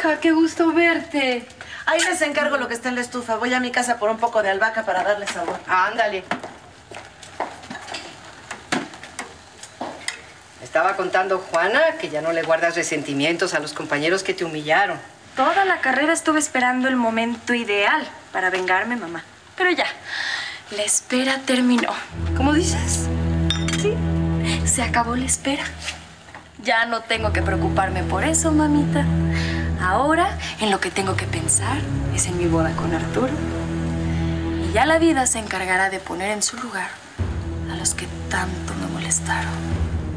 hija, qué gusto verte. Ahí les encargo lo que está en la estufa. Voy a mi casa por un poco de albahaca para darle sabor. Ándale. Estaba contando Juana que ya no le guardas resentimientos a los compañeros que te humillaron. Toda la carrera estuve esperando el momento ideal para vengarme, mamá. Pero ya, la espera terminó. ¿Cómo dices? Sí, se acabó la espera. Ya no tengo que preocuparme por eso, mamita. Ahora, en lo que tengo que pensar es en mi boda con Arturo. Y ya la vida se encargará de poner en su lugar a los que tanto me molestaron.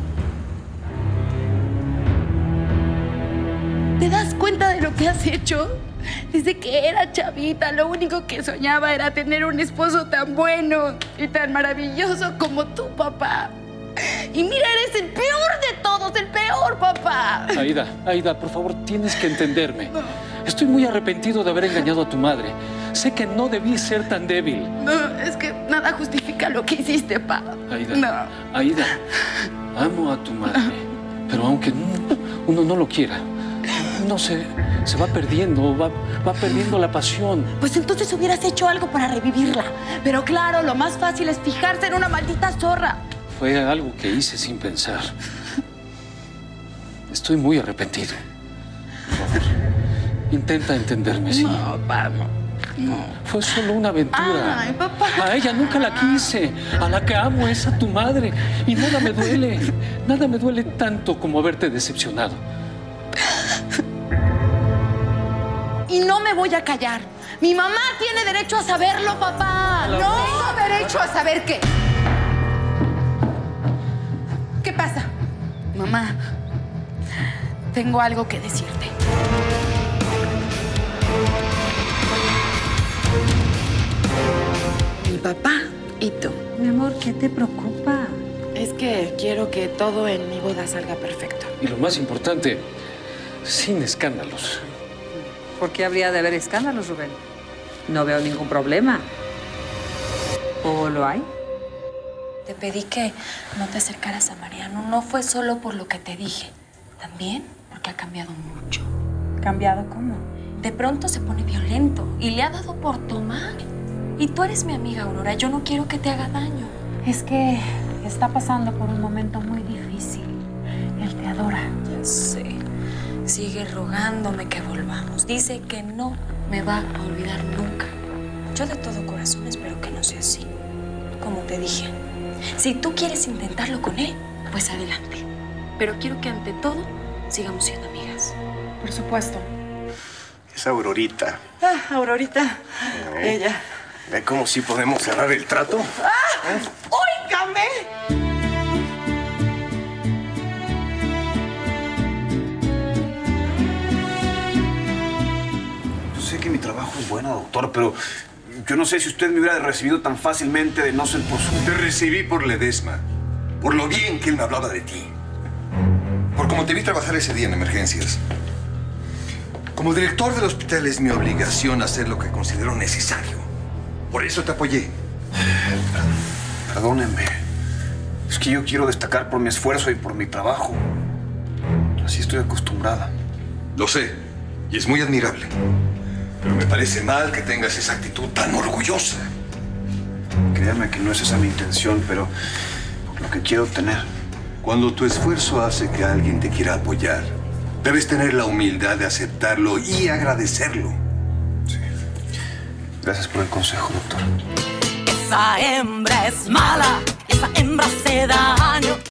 ¿Te das cuenta de lo que has hecho? Desde que era chavita, lo único que soñaba era tener un esposo tan bueno y tan maravilloso como tu papá. Y mira, eres el peor de todos, el peor, papá. Aida, por favor, tienes que entenderme. Estoy muy arrepentido de haber engañado a tu madre. Sé que no debí ser tan débil. No, es que nada justifica lo que hiciste, pa. Aida, No. Aida, amo a tu madre, pero aunque uno no lo quiera, no se va perdiendo, va perdiendo la pasión. Pues entonces hubieras hecho algo para revivirla. Pero claro, lo más fácil es fijarse en una maldita zorra. Fue algo que hice sin pensar. Estoy muy arrepentido. Por favor, intenta entenderme, ¿sí? No, pa, no. Fue solo una aventura. Ay, papá. A ella nunca la quise. A la que amo es a tu madre. Y nada me duele. Nada me duele tanto como haberte decepcionado. Y no me voy a callar. Mi mamá tiene derecho a saberlo, papá. No. ¿Tengo derecho a saber qué? ¿Qué pasa? Mamá, tengo algo que decirte. Mi papá y tú. Mi amor, ¿qué te preocupa? Es que quiero que todo en mi boda salga perfecto. Y lo más importante, sin escándalos. ¿Por qué habría de haber escándalos, Rubén? No veo ningún problema. ¿O lo hay? Te pedí que no te acercaras a Mariano. No fue solo por lo que te dije. También porque ha cambiado mucho. ¿Cambiado cómo? De pronto se pone violento y le ha dado por tomar. Y tú eres mi amiga, Aurora. Yo no quiero que te haga daño. Es que está pasando por un momento muy difícil. Él te adora. Ya sé. Sigue rogándome que volvamos. Dice que no me va a olvidar nunca. Yo de todo corazón espero que no sea así. Como te dije, si tú quieres intentarlo con él, pues adelante. Pero quiero que ante todo sigamos siendo amigas. Por supuesto. Es Aurorita. Ah, Aurorita. Ella. ¿Ve cómo sí podemos cerrar el trato? ¡Óigame! Yo sé que mi trabajo es bueno, doctor, pero yo no sé si usted me hubiera recibido tan fácilmente de no ser por su... Te recibí por Ledesma, por lo bien que él me hablaba de ti, por cómo te vi trabajar ese día en emergencias. Como director del hospital es mi obligación hacer lo que considero necesario. Por eso te apoyé. Perdónenme. Es que yo quiero destacar por mi esfuerzo y por mi trabajo. Así estoy acostumbrada. Lo sé, y es muy admirable. Pero me parece mal que tengas esa actitud tan orgullosa. Créame que no es esa mi intención, pero lo que quiero tener. Cuando tu esfuerzo hace que alguien te quiera apoyar, debes tener la humildad de aceptarlo y agradecerlo. Sí. Gracias por el consejo, doctor. Esa hembra es mala, esa hembra se daño.